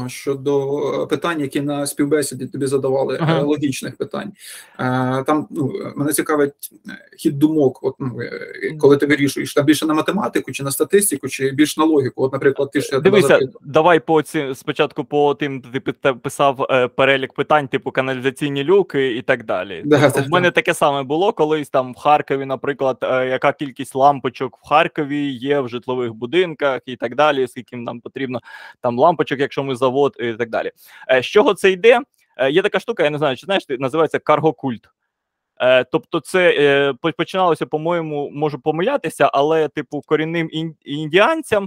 щодо питань, які на співбесіді тобі задавали, логічних питань. Там мене цікавить хід думок, коли ти вирішуєш, там більше на математику, чи на статистику, чи більш на логіку. От, наприклад, ти ще дивися, давай спочатку по тим, ти писав перелік питань, типу каналізаційні люки і так далі. В мене таке саме було колись там в Харкові, наприклад, яка кількість лампочок в Харкові є в житлових будинках і так далі, скільки нам потрібно там лампочок, якщо ми завод і так далі. З чого це йде? Є така штука, я не знаю, чи знаєш, називається каргокульт. Тобто це починалося, по-моєму, можу помилятися, але типу корінним індіанцям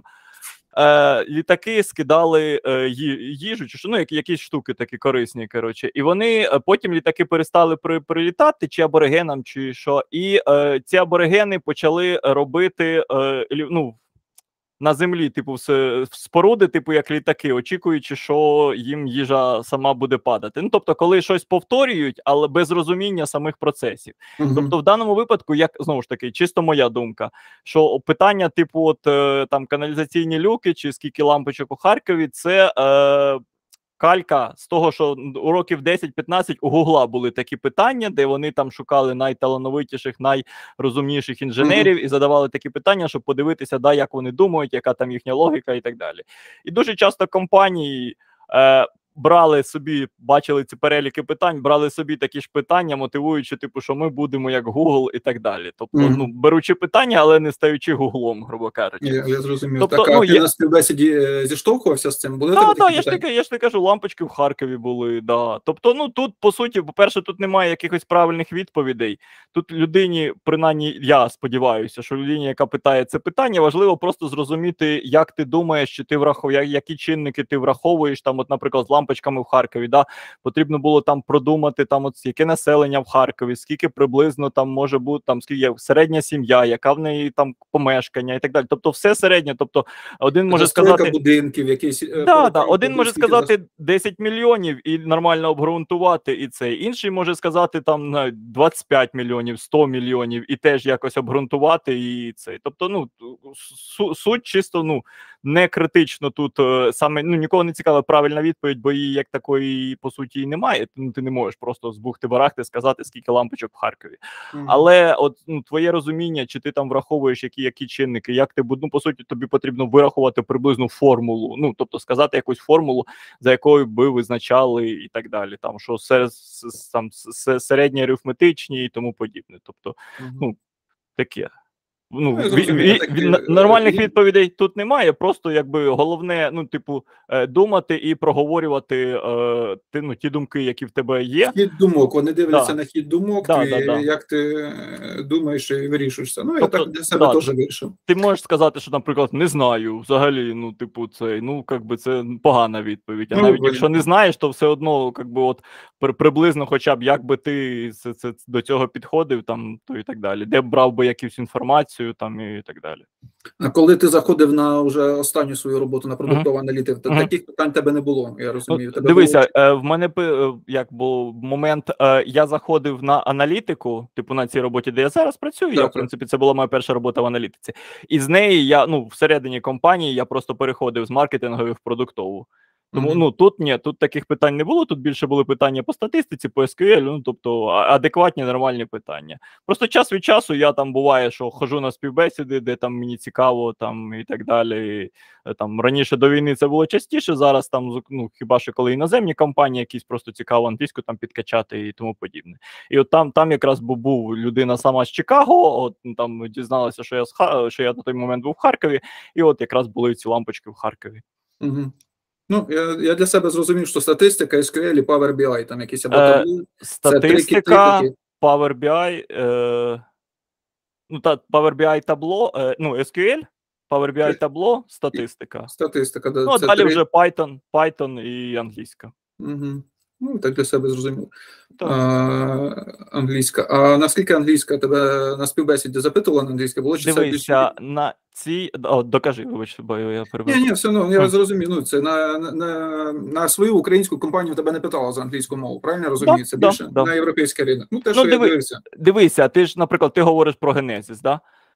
літаки скидали їжу, чи що, ну, якісь штуки такі корисні, коротше. І вони, потім літаки перестали прилітати, чи аборигенам, чи що, і ці аборигени почали робити, на землі, типу, споруди, типу, як літаки, очікуючи, що їм їжа сама буде падати. Ну, тобто, коли щось повторюють, але без розуміння самих процесів. Тобто, в даному випадку, як, знову ж таки, чисто моя думка, що питання, типу, от, там, каналізаційні люки, чи скільки лампочок у Харкові, це калька з того, що у років 10-15 у Гугла були такі питання, де вони там шукали найталановитіших, найрозумніших інженерів і задавали такі питання, щоб подивитися, як вони думають, яка там їхня логіка і так далі. І дуже часто компанії брали собі, бачили ці переліки питань, брали собі такі ж питання, мотивуючи, типу, що ми будемо як Google і так далі. Тобто, беручи питання, але не стаючи Гуглом, грубо кажучи. Я зрозумів. Тобто, так, а ти на співбесіді зіштовхувався з цим? Так, я ж кажу, лампочки в Харкові були, да. Тобто, тут, по суті, по-перше, тут немає якихось правильних відповідей. Тут людині, принаймні, я сподіваюся, що людині, яка питає це питання, важливо просто зрозуміти, як ти думаєш, чи ти які чинники ти враховуєш, там, от, наприклад, з лампочками в Харкові, да, потрібно було там продумати, там, от, яке населення в Харкові, скільки приблизно там може бути, там, скільки є середня сім'я, яка в неї там помешкання і так далі. Тобто все середнє, тобто один може сказати... будинків, якісь... один може сказати 10 мільйонів і нормально обґрунтувати і це. Інший може сказати там 25 мільйонів, 100 мільйонів і теж якось обґрунтувати і це. Тобто, суть чисто, не критично тут саме, нікого не цікава правильна відповідь, бо її як такої, по суті, і немає. Ти не можеш просто з бухти-барахти сказати, скільки лампочок в Харкові. Але от, твоє розуміння, чи ти там враховуєш які чинники, як ти, по суті, тобі потрібно вирахувати приблизну формулу, тобто сказати якусь формулу, за якою би визначали і так далі, там, що середні арифметичні і тому подібне. Тобто, таке. Нормальних відповідей тут немає, просто якби головне, думати і проговорювати ті думки, які в тебе є. Хід думок, вони дивляться на хід думок, як ти думаєш і вирішуєшся. Я так для себе теж вирішив. Ти можеш сказати, що, наприклад, не знаю, взагалі, це погана відповідь. А навіть якщо не знаєш, то все одно, приблизно хоча б, як би ти до цього підходив, там, то і так далі. Де б брав би якусь інформацію, там і так далі. А коли ти заходив на вже останню свою роботу на продуктову аналітику, таких питань тебе не було, я розумію. Дивися, в мене як був момент, я заходив на аналітику, типу на цій роботі, де я зараз працюю, в принципі, це була моя перша робота в аналітиці. І з неї я, всередині компанії я просто переходив з маркетингової в продуктову. Тому, тут таких питань не було, тут більше були питання по статистиці, по SQL, тобто адекватні, нормальні питання. Просто час від часу я там буває, що ходжу на співбесіди, де там мені цікаво, там і так далі. Там раніше до війни це було частіше, зараз там, хіба що коли іноземні компанії якісь просто цікаво англійську там підкачати і тому подібне. І от там якраз був людина сама з Чикаго, там дізналася, що я на той момент був в Харкові, і от якраз були ці лампочки в Харкові. Я для себе зрозумів, що статистика, SQL і Power BI, там якісь або таблі. Статистика, Power BI, Power BI табло, SQL, Power BI табло, статистика. Статистика, да. А далі вже Python і англійська. Так для себе зрозумів. Англійська. А наскільки англійська тебе на співбесіді запитувала на англійська? Дивися, на цій... докажи, вибач, бо я перебив. Ні, все одно, я зрозумів. Це на свою українську компанію тебе не питала за англійську мову, правильно я розумію? Це більше на європейський ринок. Те, що я дивився. Дивися, ти ж, наприклад, ти говориш про Genesis, да?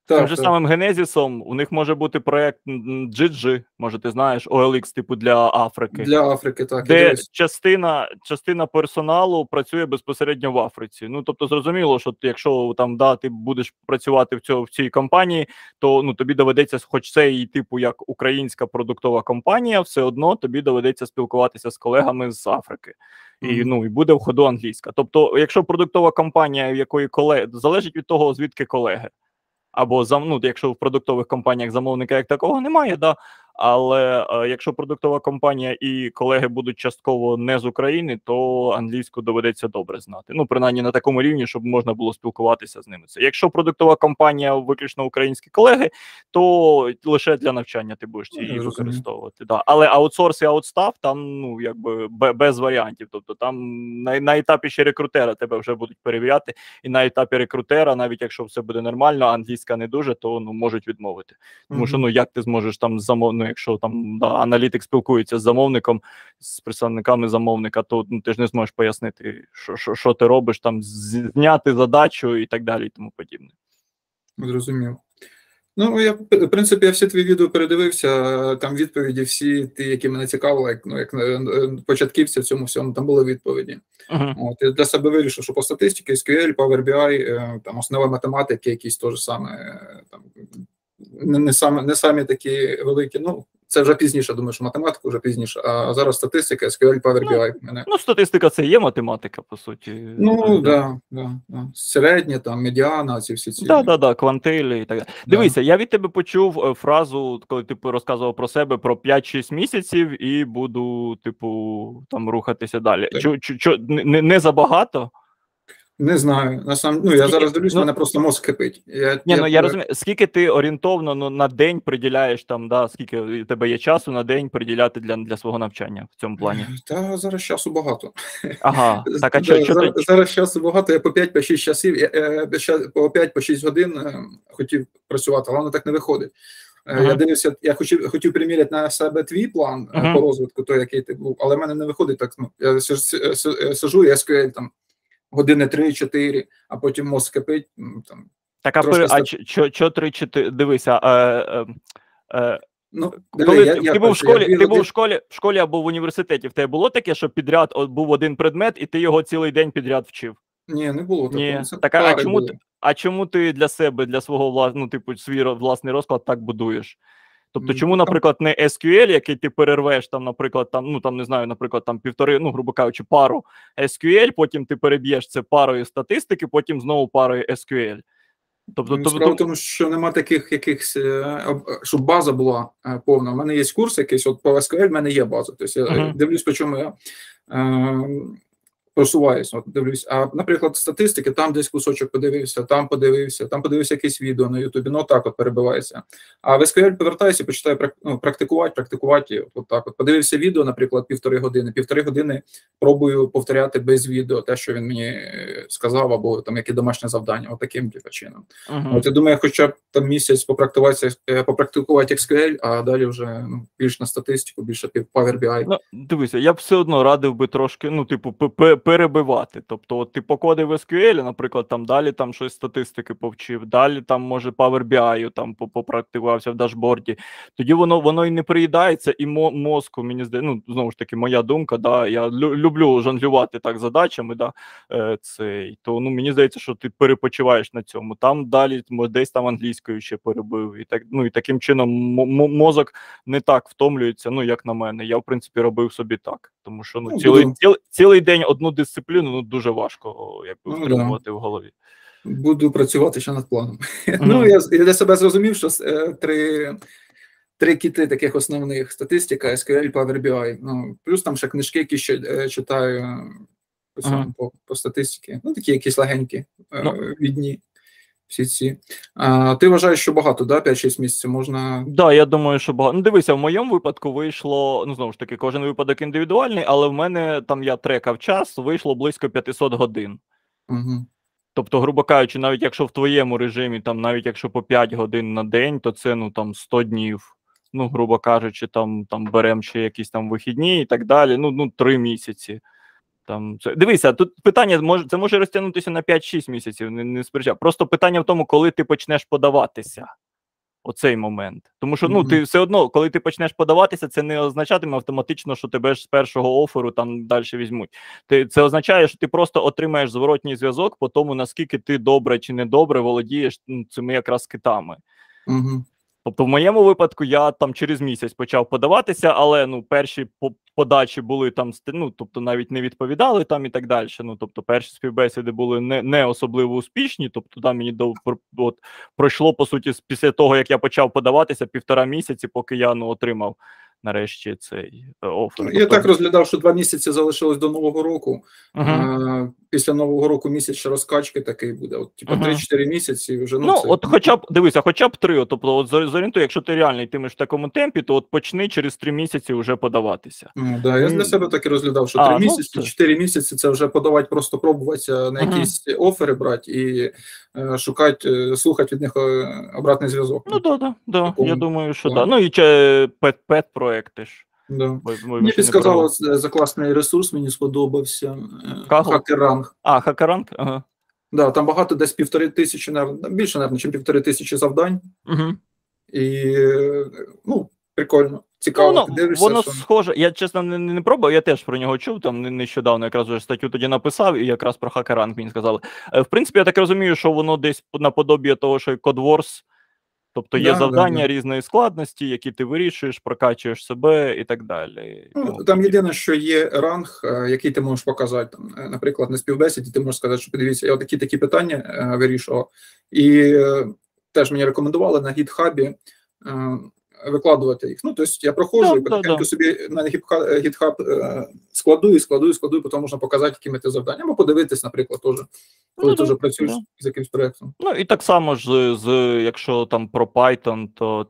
Тим же самим Генезісом у них може бути проєкт GG, може ти знаєш, OLX типу для Африки. Для Африки, так. Де частина персоналу працює безпосередньо в Африці. Ну, тобто зрозуміло, що якщо там, да, ти будеш працювати в цій компанії, то ну, тобі доведеться, хоч це і типу як українська продуктова компанія, все одно тобі доведеться спілкуватися з колегами з Африки. І, ну, і буде в ходу англійська. Тобто, якщо продуктова компанія, в якої колеги, залежить від того, звідки колеги. Або ну, якщо в продуктових компаніях замовника як такого немає, да, але якщо продуктова компанія і колеги будуть частково не з України, то англійську доведеться добре знати. Ну, принаймні на такому рівні, щоб можна було спілкуватися з ними. Якщо продуктова компанія виключно українські колеги, то лише для навчання ти будеш її використовувати. Да. Але аутсорс і аутстаф там, ну, якби без варіантів. Тобто там на етапі ще рекрутера тебе вже будуть перевіряти, і на етапі рекрутера, навіть якщо все буде нормально, а англійська не дуже, то ну, можуть відмовити. Тому що, ну, як ти зможеш там замовити, якщо там аналітик спілкується з замовником, з представниками замовника, то ну, ти ж не зможеш пояснити, що ти робиш, там зняти задачу і так далі, і тому подібне. Зрозумів. Ну, я, в принципі, я всі твої відео передивився, там відповіді всі ті, які мене цікавили, як початківця в цьому всьому, там були відповіді. От, я для себе вирішив, що по статистиці, SQL, Power BI, там основи математики якісь теж саме, там, не самі такі великі, ну, це вже пізніше, думаю, що математика вже пізніше, а зараз статистика, SQL, Power BI. Ну, статистика це є математика, по суті. Ну, да. Середня, там, медіана, ці всі ці. Да, квантилі і так далі. Дивися, я від тебе почув фразу, коли ти розказував про себе, про 5-6 місяців і буду, типу, там, рухатися далі. Не забагато? Не знаю. Я зараз дивлюсь, мене просто мозк кипить. Я розумію. Скільки ти орієнтовно на день приділяєш, там, да, скільки у тебе є часу на день приділяти для свого навчання в цьому плані? Та зараз часу багато. Ага. Так, а зараз часу багато, я по 5-6 часів, по 5-6 годин хотів працювати, але воно так не виходить. Я дивився, я хотів приміряти на себе твій план по розвитку, той, який ти був, але в мене не виходить так. Ну, я сижу, я SQL там години 3-4, а потім мозк кипить. Там, так, а що 3-4? Дивися, ну, ти був в школі або в університеті, в тебе було таке, що підряд був один предмет, і ти його цілий день підряд вчив? Ні, не було такого. Ні. Так, а чому ти для себе, для свого ну, типу, свій власний розклад так будуєш? Тобто, чому, наприклад, не SQL, який ти перервеш, там, наприклад, там, ну, там, не знаю, наприклад, там півтори, ну, грубо кажучи, пару SQL, потім ти переб'єш це парою статистики, потім знову парою SQL. Тобто, справа в тому, що нема таких якихось, щоб база була повна. У мене є курс якийсь, от по SQL в мене є база. Тобто я дивлюсь, по чому я просуваюсь, от дивлюсь. А, наприклад, статистики, там десь кусочок подивився, там подивився якесь відео на Ютубі, ну так от перебивається. А в SQL повертаюся, почитаю практикувати, от так от. Подивився відео, наприклад, півтори години пробую повторяти без відео те, що він мені сказав, або там які домашні завдання, от таким чином. От я думаю, хоча б там місяць попрактикувати SQL, а далі вже більш на статистику, більше Power BI. Ну, дивися, я б все одно радив би трошки, ну, типу, перебивати. Тобто, от ти покодив SQL, наприклад, там далі там щось статистики повчив, далі там, може, Power BI там попрактикувався в дашборді. Тоді воно і не приїдається, і мозку, мені здається, ну, знову ж таки, моя думка, да, я люблю жонглювати так задачами, да, то, ну, мені здається, що ти перепочиваєш на цьому. Там далі, десь там англійською ще перебив. І так, ну, і таким чином мозок не так втомлюється, ну, як на мене. Я, в принципі, робив собі так. Тому що, ну, цілий день одну дисципліну, ну, дуже важко, якби, втримувати в голові. Буду працювати ще над планом. Ну, я для себе зрозумів, що три кіти таких основних: статистика, SQL, Power BI. Ну, плюс там ще книжки, які ще читаю по статистиці. Ну, такі якісь легенькі, відні. Всі ці. Ти вважаєш, що багато, да? 5-6 місяців можна? Да, я думаю, що багато. Ну, дивися, в моєму випадку вийшло, ну, знову ж таки, кожен випадок індивідуальний, але в мене, там, я трекав час, вийшло близько 500 годин. Тобто, грубо кажучи, навіть якщо в твоєму режимі, там, навіть якщо по 5 годин на день, то це, ну, там, 100 днів. Ну, грубо кажучи, там беремо ще якісь там вихідні і так далі, ну 3 місяці. там дивися, тут питання це може розтягнутися на 5-6 місяців, не сперечаю. Просто питання в тому, коли ти почнеш подаватися. Оцей момент. Тому що, ну, ти все одно, коли ти почнеш подаватися, це не означатиме автоматично, що тебе ж з першого оферу там далі візьмуть. Це означає, що ти просто отримаєш зворотній зв'язок по тому, наскільки ти добре чи недобре володієш цими якраз китами. Тобто в моєму випадку я там через місяць почав подаватися, але, ну, перші подачі були там, ну, тобто навіть не відповідали там і так далі. Ну, тобто перші співбесіди були не особливо успішні, тобто там мені пройшло, по суті, після того, як я почав подаватися, 1,5 місяці, поки я, ну, отримав нарешті цей офер. Я так розглядав, що 2 місяці залишилось до Нового року. Після Нового року місяць ще розкачки такий буде. От, типа 3-4 місяці вже. Ну, це... от хоча б, дивися, хоча б 3. Тобто, от зорієнтуй, якщо ти реально йтимеш в такому темпі, то от почни через 3 місяці вже подаватися. Да, я для себе так і розглядав, що 3 місяці, 4 місяці це вже подавати, просто пробуватися на якісь офери брати і шукати, слухати від них обратний зв'язок. Ну, да. Я думаю, що так. Ну, і пет-проекти ж. Да. Мені підсказало за класний ресурс, мені сподобався. Хакеранг. Хакеранг? Ага. Да, там багато, десь 1500, більше, мабуть, ніж 1500 завдань. І, ну, прикольно. Цікаво, ти дивишся. Воно схоже, я, чесно, не пробував, я теж про нього чув, там нещодавно якраз вже статтю тоді написав, і якраз про Хакеранг мені сказали. В принципі, я так розумію, що воно десь наподобіє того, що і Code Wars. Тобто є завдання різної складності, які ти вирішуєш, прокачуєш себе і так далі. Ну, там єдине, що є ранг, який ти можеш показати. Там, наприклад, на співбесіді ти можеш сказати, що подивіться, я такі питання вирішував. І теж мені рекомендували на гітхабі викладувати їх. Ну, тобто я проходжу і потихеньку собі на гітхаб складую, потім можна показати, якими ти завдання. Або подивитись, наприклад, теж. Коли ти вже працюєш з якимсь проєктом. Ну, і так само ж, якщо там про Python, то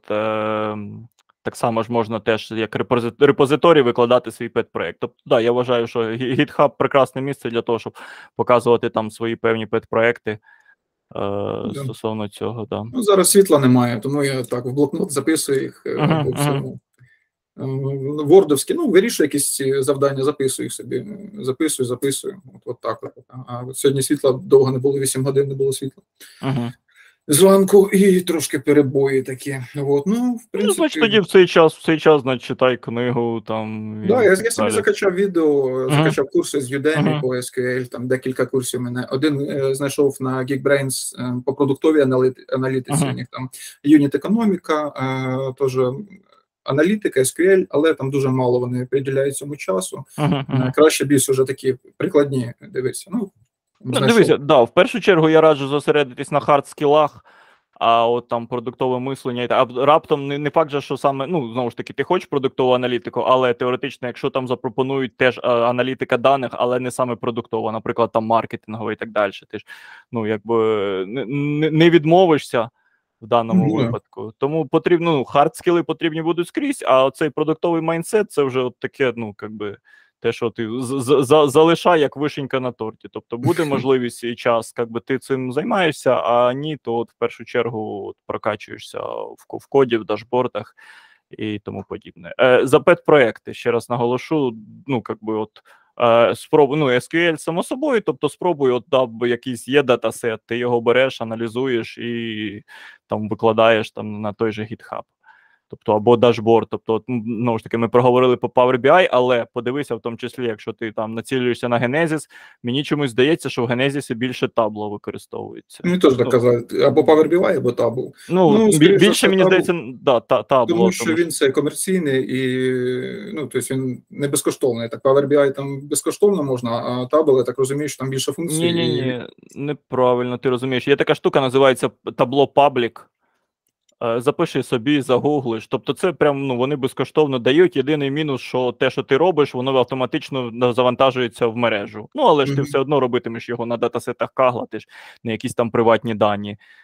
так само ж можна теж як репозиторій викладати свій пет-проєкт. Тобто, да, я вважаю, що GitHub – прекрасне місце для того, щоб показувати там свої певні пет-проєкти стосовно цього. Да. Ну, зараз світла немає, тому я так в блокнот записую їх по всьому. Вордовські, ну, вирішую якісь завдання, записую їх собі, записую, от так. А от сьогодні світла довго не було, 8 годин не було світла. Зранку і трошки перебої такі. От, ну, в принципі... Ну, значить, тоді в цей час, значить, читай книгу, там... Да, я собі закачав відео, закачав курси з Udemy по SQL, там декілька курсів у мене. Один знайшов на Geekbrains по продуктовій аналітиці, у них там юніт-економіка, теж... аналітика, SQL, але там дуже мало вони приділяють цьому часу. Краще більш уже такі прикладні дивитися. Ну, дивися, да, в першу чергу я раджу зосередитись на хард-скілах, а от там продуктове мислення, а раптом не факт же, що саме, ну, знову ж таки, ти хочеш продуктову аналітику, але теоретично, якщо там запропонують теж аналітика даних, але не саме продуктова, наприклад, там маркетингова і так далі, ти ж, ну, якби не відмовишся в даному випадку. Тому потрібно, ну, хард-скіли потрібні будуть скрізь, а цей продуктовий майндсет, це вже от таке, ну, якби, те, що ти залишай як вишенька на торті. Тобто буде можливість і час, якби ти цим займаєшся, а ні, то от в першу чергу от прокачуєшся в коді, в дашбордах і тому подібне. За пет-проекти, ще раз наголошу, ну, якби от спробуй, ну, SQL само собою, тобто спробуй, от якийсь є датасет, ти його береш, аналізуєш і там викладаєш там на той же GitHub. Тобто, або дашборд, тобто, ну ж таки, ми проговорили по Power BI, але подивися, в тому числі, якщо ти там націлюєшся на Genesis, мені чомусь здається, що в Genesis більше Tableau використовується. Мені теж так казати, або Power BI, або Tableau. Ну більше, мені здається, да, Tableau. Тому що він це комерційний і, ну, тобто він не безкоштовний. Так, Power BI там безкоштовно можна, а Tableau, я так розумію, що там більше функцій. Ні, неправильно, ти розумієш. Є така штука, називається Tableau Public. Запиши собі, загуглиш. Тобто це прям, ну, вони безкоштовно дають. Єдиний мінус, що те, що ти робиш, воно автоматично завантажується в мережу. Ну, але ж ти все одно робитимеш його на датасетах Kaggle, ти ж не якісь там приватні дані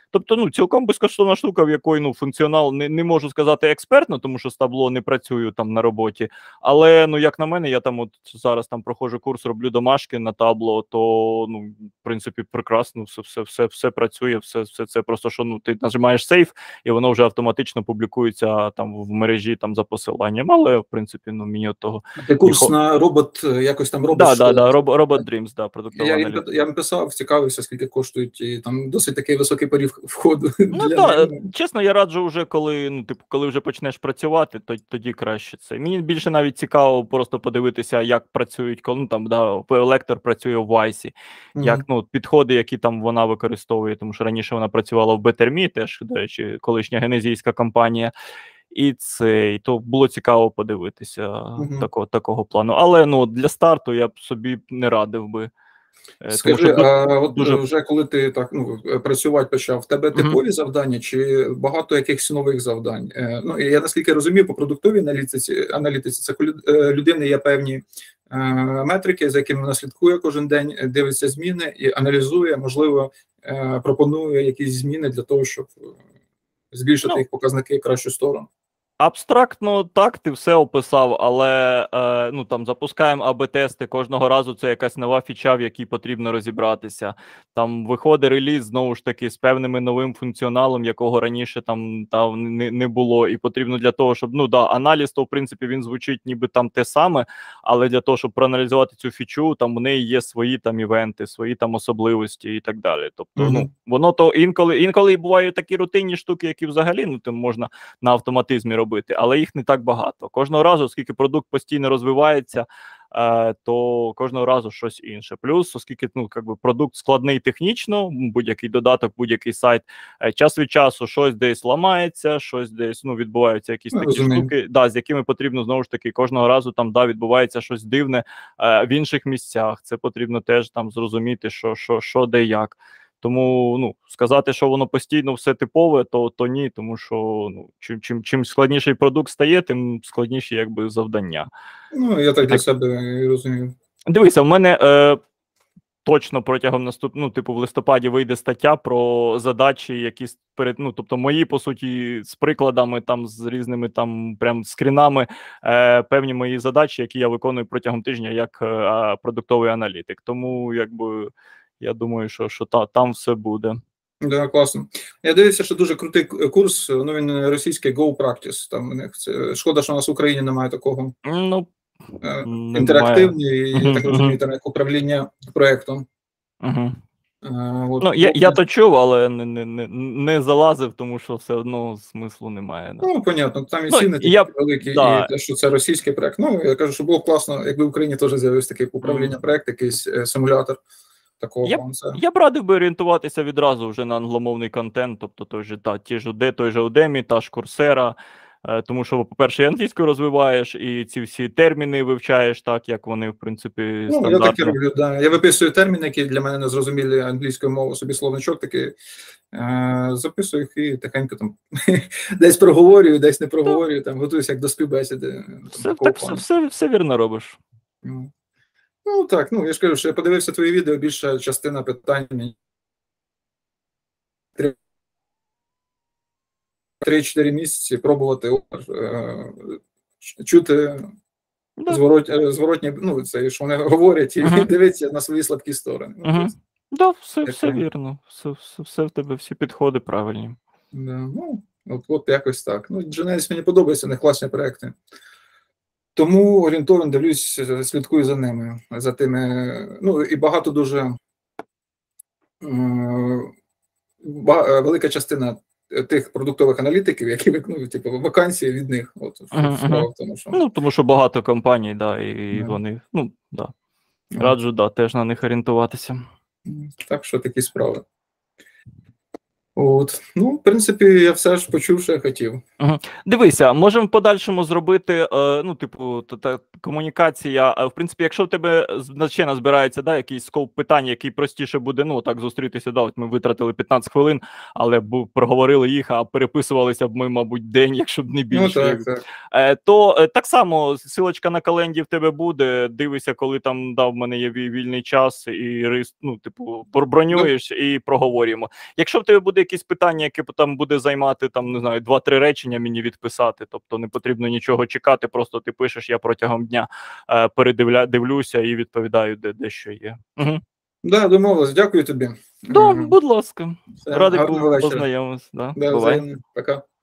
Тобто, ну, цілком безкоштовна штука, в якої, ну, функціонал, не можу сказати експертно, тому що з табло не працюю там на роботі, але, ну, як на мене, я там от зараз там проходжу курс, роблю домашки на табло, то, ну, в принципі, прекрасно, все працює, все це просто, що, ну, ти нажимаєш сейф, і воно вже автоматично публікується там в мережі там за посиланням, але, в принципі, ну, мені от того... Ти курс на робот, якось там робот? Робот Dreams, да, продуктова аналітика. Я писав, цікавився, скільки коштують, і там досить такий високий поріг входу. Ну так, чесно, я раджу вже, коли, ну, типу, коли вже почнеш працювати, тоді краще це. Мені більше навіть цікаво просто подивитися, як працюють, коли, ну, там, да, лектор працює в Вайсі, як, ну, підходи, які там вона використовує, тому що раніше вона працювала в Better.me, теж, до речі, колишня генезійська компанія, і то було цікаво подивитися такого плану. Але, ну, для старту я б собі не радив би. Скажи, от дуже... вже коли ти так, ну, працювати почав, в тебе типові завдання чи багато якихось нових завдань? Ну, я наскільки розумію, по продуктовій аналітиці це коли людини є певні метрики, за якими вона слідкує кожен день, дивиться зміни і аналізує, можливо, пропонує якісь зміни для того, щоб збільшити їх показники в кращу сторону. Абстрактно так, ти все описав, але ну, там запускаємо АБ-тести, кожного разу це якась нова фіча, в якій потрібно розібратися. Там виходить реліз, знову ж таки, з певним новим функціоналом, якого раніше там не було. І потрібно для того, щоб, ну да, аналіз, то в принципі він звучить ніби там те саме, але для того, щоб проаналізувати цю фічу, там у неї є свої там івенти, свої там особливості і так далі. Тобто, ну, воно то інколи бувають такі рутинні штуки, які взагалі, ну, там можна на автоматизмі робити, але їх не так багато. Кожного разу, оскільки продукт постійно розвивається, то кожного разу щось інше. Плюс, оскільки, ну, якби продукт складний технічно, будь-який додаток, будь-який сайт, час від часу щось десь ламається, щось десь, ну, відбуваються якісь такі штуки, да, з якими потрібно, знову ж таки, кожного разу там, да, відбувається щось дивне в інших місцях. Це потрібно теж там зрозуміти, що де як. Тому, ну, сказати, що воно постійно все типове, то ні, тому що, ну, чим складніший продукт стає, тим складніші, якби, завдання. Ну, я так для себе розумію. Дивися, в мене точно протягом наступного, ну, типу, в листопаді вийде стаття про задачі, які ну, тобто мої, по суті, з прикладами, там, з різними там прям скрінами, певні мої задачі, які я виконую протягом тижня як продуктовий аналітик. Тому, якби, я думаю, що там все буде. Да, класно. Я дивився, що дуже крутий курс, ну, він російський Go Practice, там у них це, шкода, що у нас в Україні немає такого. Ну, інтерактивний, я так розумію, там, як управління проєктом. От, ну, я то чув, але не залазив, тому що все одно смислу немає. Да. Ну, понятно, там і ціни такі великі, да. І те, що це російський проєкт. Ну, я кажу, що було б класно, якби в Україні теж з'явився такий управління проєкт, якийсь симулятор. Я б радив би орієнтуватися відразу вже на англомовний контент, тобто той же Udemy, та ж Coursera, тому що, по-перше, і англійською розвиваєш, і ці всі терміни вивчаєш так, як вони, в принципі, стандартно. Ну, я так і роблю, да. Я виписую терміни, які для мене не зрозумілі англійською мовою, собі словничок такий, записую їх і тихенько там десь проговорюю, десь не проговорюю, там готуюся як до співбесіди. Все вірно робиш. Ну, так, ну, я ж кажу, що я подивився твої відео, більша частина питань 3-4 місяці пробувати чути зворотні, ну, це, що вони говорять, і дивитися на свої слабкі сторони. Так, все вірно, все в тебе, всі підходи правильні. Да, ну, от якось так. Ну, Genesis мені подобається, не класні проекти. Тому орієнтовно дивлюсь, слідкую за ними, за тими, ну, і багато дуже, велика частина тих продуктових аналітиків, які виконують, типу, вакансії від них. От, справа в тому, що... Ну, тому що багато компаній, да, і вони, ну, да. Раджу, да, теж на них орієнтуватися. Так що такі справи. От, ну, в принципі, я все ж почув, що я хотів. Дивися, можемо в подальшому зробити, ну, типу, комунікація. В принципі, якщо в тебе ще назбирається, да, якийсь скоп питань, який простіше буде, ну, так, зустрітися, да, от ми витратили 15 хвилин, але проговорили їх, а переписувалися б ми, мабуть, день, якщо б не більше. Ну, так. То так само, силочка на календі в тебе буде, дивися, коли там, да, в мене є вільний час, і, ну, типу, бронюєш і проговорюємо. Якщо в тебе буде якісь питання, яке там буде займати, там, не знаю, 2-3 речення мені відписати, тобто не потрібно нічого чекати, просто ти пишеш, я протягом дня дивлюся і відповідаю, де що є. Угу. Да, домовились, дякую тобі. Да, будь ласка. Радий був познайомитися. Да, бувай. Пока.